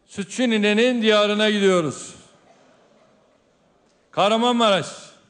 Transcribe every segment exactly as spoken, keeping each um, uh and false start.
Sütçü ninenin diyarına gidiyoruz. Kahramanmaraş.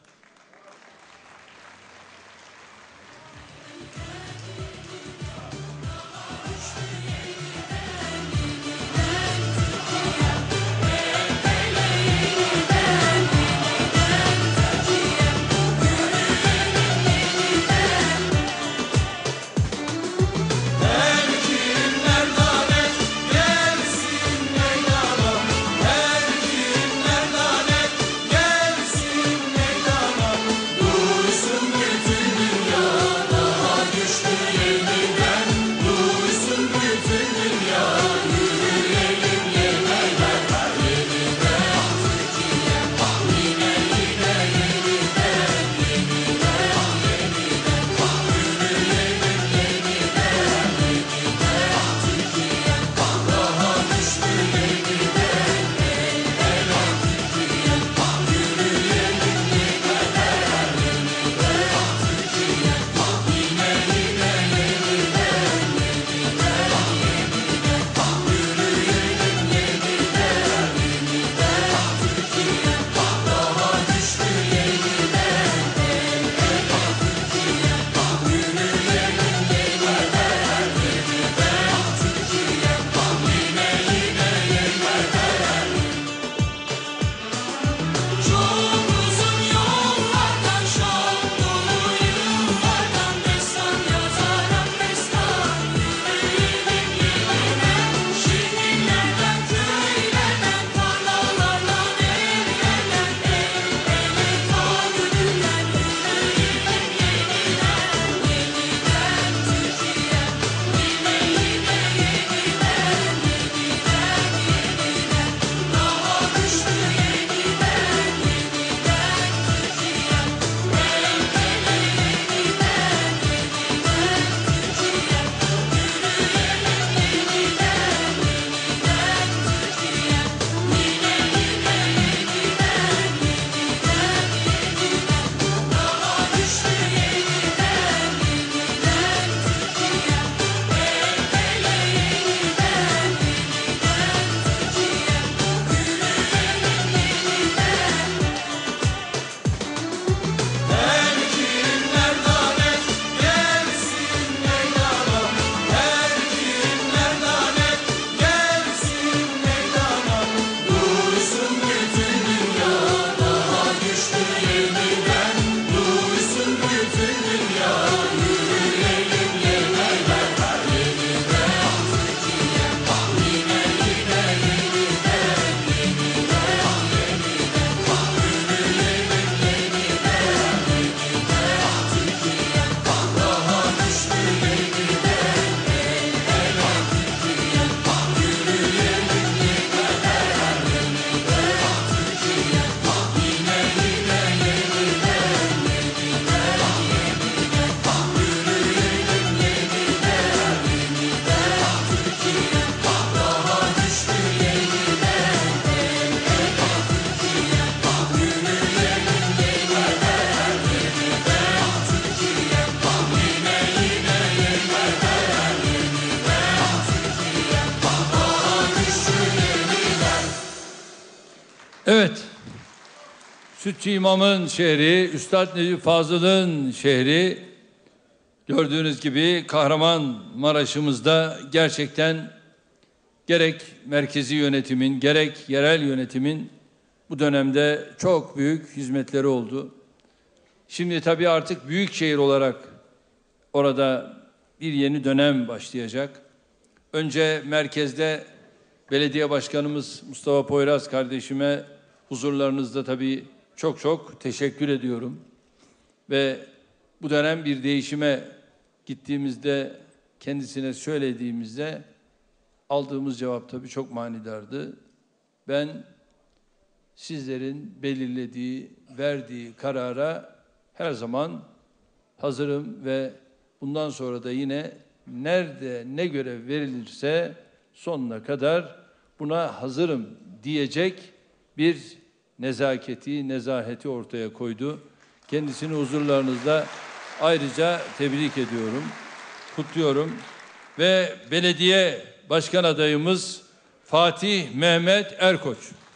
Evet, Sütçü İmam'ın şehri, Üstad Necip Fazıl'ın şehri, gördüğünüz gibi Kahramanmaraş'ımızda gerçekten gerek merkezi yönetimin, gerek yerel yönetimin bu dönemde çok büyük hizmetleri oldu. Şimdi tabii artık büyük şehir olarak orada bir yeni dönem başlayacak. Önce merkezde belediye başkanımız Mustafa Poyraz kardeşime huzurlarınızda tabii çok çok teşekkür ediyorum. Ve bu dönem bir değişime gittiğimizde, kendisine söylediğimizde aldığımız cevap tabii çok manidardı. Ben sizlerin belirlediği, verdiği karara her zaman hazırım ve bundan sonra da yine nerede ne görev verilirse sonuna kadar buna hazırım diyecek bir nezaketi, nezaheti ortaya koydu. Kendisini huzurlarınızda ayrıca tebrik ediyorum, kutluyorum ve belediye başkan adayımız Fatih Mehmet Erkoç.